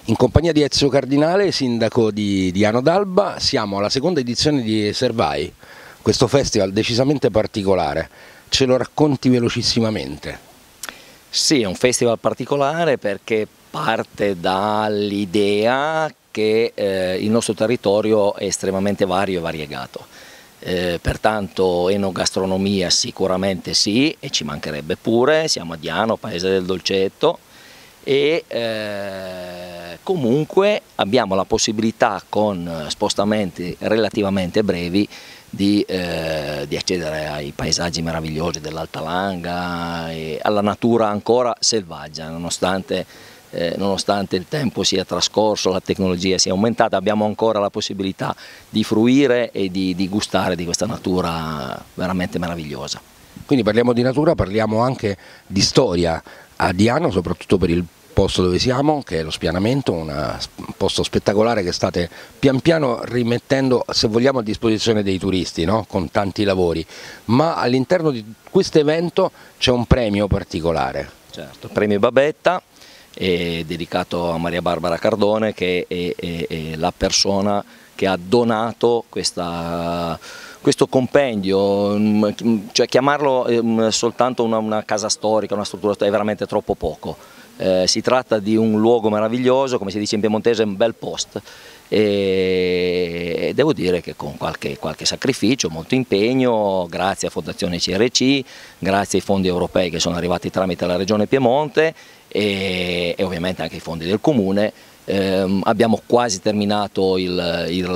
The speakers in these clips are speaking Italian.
In compagnia di Ezio Cardinale, sindaco di Ano d'Alba, siamo alla seconda edizione di Servai, questo festival decisamente particolare. Ce lo racconti velocissimamente? Sì, è un festival particolare perché parte dall'idea che il nostro territorio è estremamente vario e variegato. Pertanto enogastronomia sicuramente sì, e ci mancherebbe pure, siamo a Diano, paese del dolcetto, e comunque abbiamo la possibilità con spostamenti relativamente brevi di accedere ai paesaggi meravigliosi dell'Alta Langa e alla natura ancora selvaggia, nonostante il tempo sia trascorso, la tecnologia sia aumentata, abbiamo ancora la possibilità di fruire e di gustare di questa natura veramente meravigliosa. Quindi parliamo di natura, parliamo anche di storia a Diano, soprattutto per il posto dove siamo, che è lo Spianamento, un posto spettacolare che state pian piano rimettendo, se vogliamo, a disposizione dei turisti, no? Con tanti lavori, ma all'interno di questo evento c'è un premio particolare. Certo, il premio Babetta è dedicato a Maria Barbara Cardone, che è la persona che ha donato questo compendio, cioè chiamarlo soltanto una casa storica, una struttura, è veramente troppo poco. Si tratta di un luogo meraviglioso, come si dice in piemontese, un bel post, e devo dire che con qualche sacrificio, molto impegno, grazie a Fondazione CRC, grazie ai fondi europei che sono arrivati tramite la Regione Piemonte e ovviamente anche i fondi del Comune, abbiamo quasi terminato il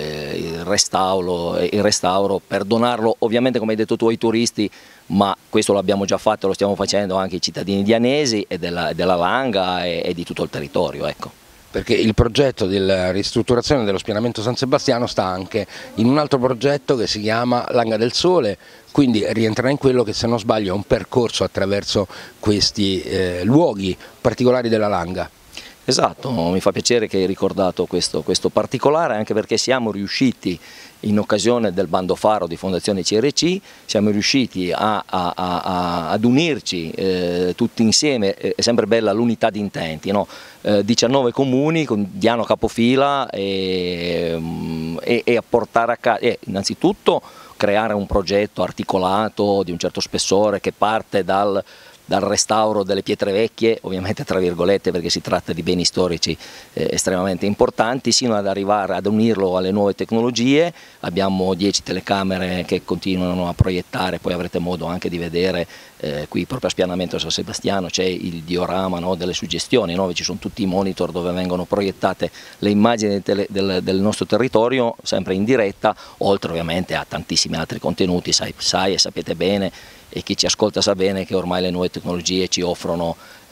restauro per donarlo ovviamente, come hai detto tu, ai turisti, ma questo l'abbiamo già fatto e lo stiamo facendo anche ai cittadini dianesi e della Langa e di tutto il territorio. Ecco. Perché il progetto della ristrutturazione dello Spianamento San Sebastiano sta anche in un altro progetto che si chiama Langa del Sole, quindi rientrerà in quello che, se non sbaglio, è un percorso attraverso questi luoghi particolari della Langa. Esatto, mi fa piacere che hai ricordato questo particolare, anche perché siamo riusciti, in occasione del bando faro di Fondazione CRC, siamo riusciti ad unirci tutti insieme. È sempre bella l'unità di intenti, no? 19 comuni con Diano capofila e a portare a casa, innanzitutto creare un progetto articolato di un certo spessore che parte dal restauro delle pietre vecchie, ovviamente tra virgolette perché si tratta di beni storici estremamente importanti, sino ad arrivare ad unirlo alle nuove tecnologie. Abbiamo 10 telecamere che continuano a proiettare, poi avrete modo anche di vedere qui proprio a Spianamento San Sebastiano c'è il diorama, no, delle suggestioni, no? Ci sono tutti i monitor dove vengono proiettate le immagini del nostro territorio, sempre in diretta, oltre ovviamente a tantissimi altri contenuti. Sai e sapete bene, e chi ci ascolta sa bene, che ormai le nuove tecnologie ci offrono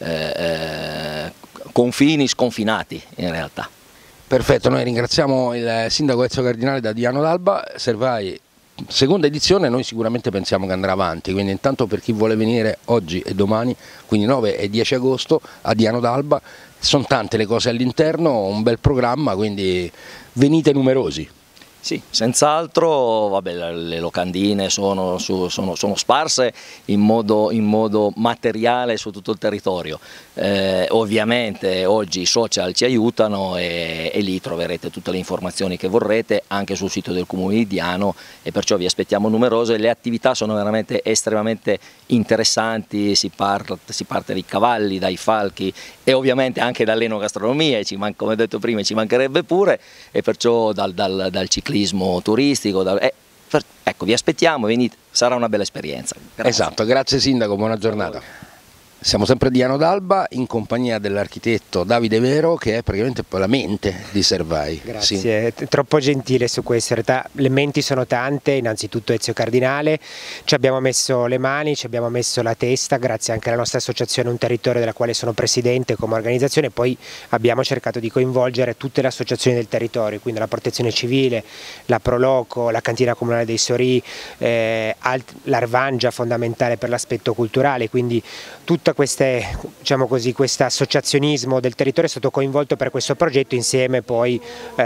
confini sconfinati in realtà. Perfetto, noi ringraziamo il sindaco Ezio Cardinale da Diano d'Alba. Servai seconda edizione, noi sicuramente pensiamo che andrà avanti, quindi intanto per chi vuole venire oggi e domani, quindi 9 e 10 agosto a Diano d'Alba, sono tante le cose all'interno, un bel programma, quindi venite numerosi. Sì, senz'altro, vabbè, le locandine sono sparse in modo materiale su tutto il territorio. Ovviamente oggi i social ci aiutano e lì troverete tutte le informazioni che vorrete anche sul sito del Comune di Diano, e perciò vi aspettiamo numerose. Le attività sono veramente estremamente interessanti, si parte dai cavalli, dai falchi e ovviamente anche dall'enogastronomia, come ho detto prima ci mancherebbe pure, e perciò dal ciclismo turistico. Ecco, vi aspettiamo, venite, sarà una bella esperienza. Grazie. Esatto, grazie sindaco, buona giornata. Siamo sempre a Diano d'Alba in compagnia dell'architetto Davide Vero, che è praticamente la mente di Servai. Grazie, sì. È troppo gentile su questo. In realtà le menti sono tante, innanzitutto Ezio Cardinale, ci abbiamo messo le mani, ci abbiamo messo la testa, grazie anche alla nostra associazione Un Territorio della quale sono presidente come organizzazione, poi abbiamo cercato di coinvolgere tutte le associazioni del territorio, quindi la Protezione Civile, la Proloco, la Cantina Comunale dei Sorì, l'Arvangia fondamentale per l'aspetto culturale, quindi tutte Tutta diciamo così, questo associazionismo del territorio è stato coinvolto per questo progetto insieme poi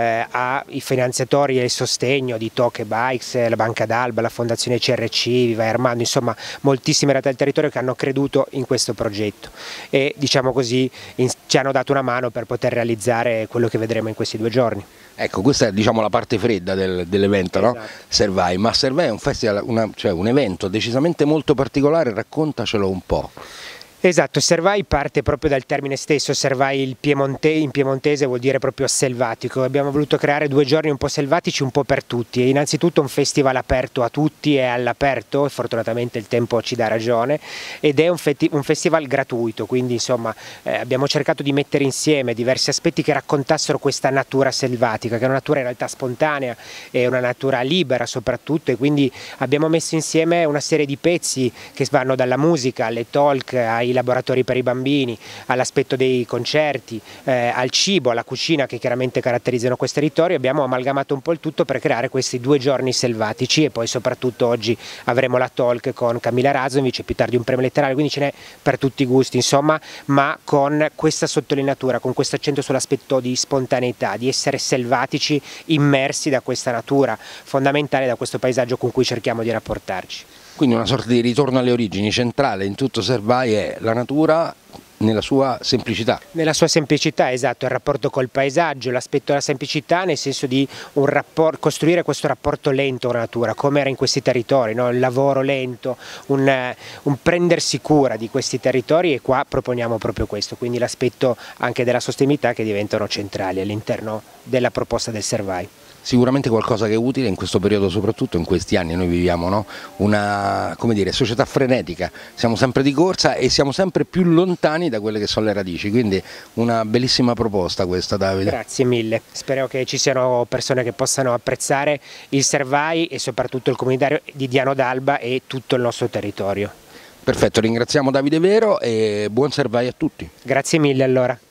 ai finanziatori e il sostegno di Toche Bikes, la Banca d'Alba, la Fondazione CRC, Viva Armando, insomma moltissime realtà del territorio che hanno creduto in questo progetto e diciamo così ci hanno dato una mano per poter realizzare quello che vedremo in questi 2 giorni. Ecco, questa è diciamo la parte fredda dell'evento, esatto. No? Servai, ma Servai è un festival, cioè un evento decisamente molto particolare, raccontacelo un po'. Esatto, Servai parte proprio dal termine stesso, Servai in piemontese vuol dire proprio selvatico, abbiamo voluto creare 2 giorni un po' selvatici, un po' per tutti, e innanzitutto un festival aperto a tutti e all'aperto, e fortunatamente il tempo ci dà ragione, ed è un festival gratuito, quindi insomma abbiamo cercato di mettere insieme diversi aspetti che raccontassero questa natura selvatica, che è una natura in realtà spontanea, è una natura libera soprattutto, e quindi abbiamo messo insieme una serie di pezzi che vanno dalla musica alle talk, ai laboratori per i bambini, all'aspetto dei concerti, al cibo, alla cucina che chiaramente caratterizzano questo territorio. Abbiamo amalgamato un po' il tutto per creare questi 2 giorni selvatici e poi soprattutto oggi avremo la talk con Camilla Razovic e più tardi un premio letterario, quindi ce n'è per tutti i gusti insomma, ma con questa sottolineatura, con questo accento sull'aspetto di spontaneità, di essere selvatici, immersi da questa natura fondamentale, da questo paesaggio con cui cerchiamo di rapportarci. Quindi una sorta di ritorno alle origini, centrale in tutto Servai è la natura nella sua semplicità. Nella sua semplicità, esatto, il rapporto col paesaggio, l'aspetto della semplicità nel senso di costruire questo rapporto lento con la natura, come era in questi territori, no? Il lavoro lento, un prendersi cura di questi territori, e qua proponiamo proprio questo, quindi l'aspetto anche della sostenibilità che diventano centrali all'interno della proposta del Servai. Sicuramente qualcosa che è utile in questo periodo, soprattutto in questi anni noi viviamo, no? Una, come dire, società frenetica, siamo sempre di corsa e siamo sempre più lontani da quelle che sono le radici, quindi una bellissima proposta questa, Davide. Grazie mille, spero che ci siano persone che possano apprezzare il Servai e soprattutto il comunitario di Diano d'Alba e tutto il nostro territorio. Perfetto, ringraziamo Davide Vero e buon Servai a tutti. Grazie mille allora.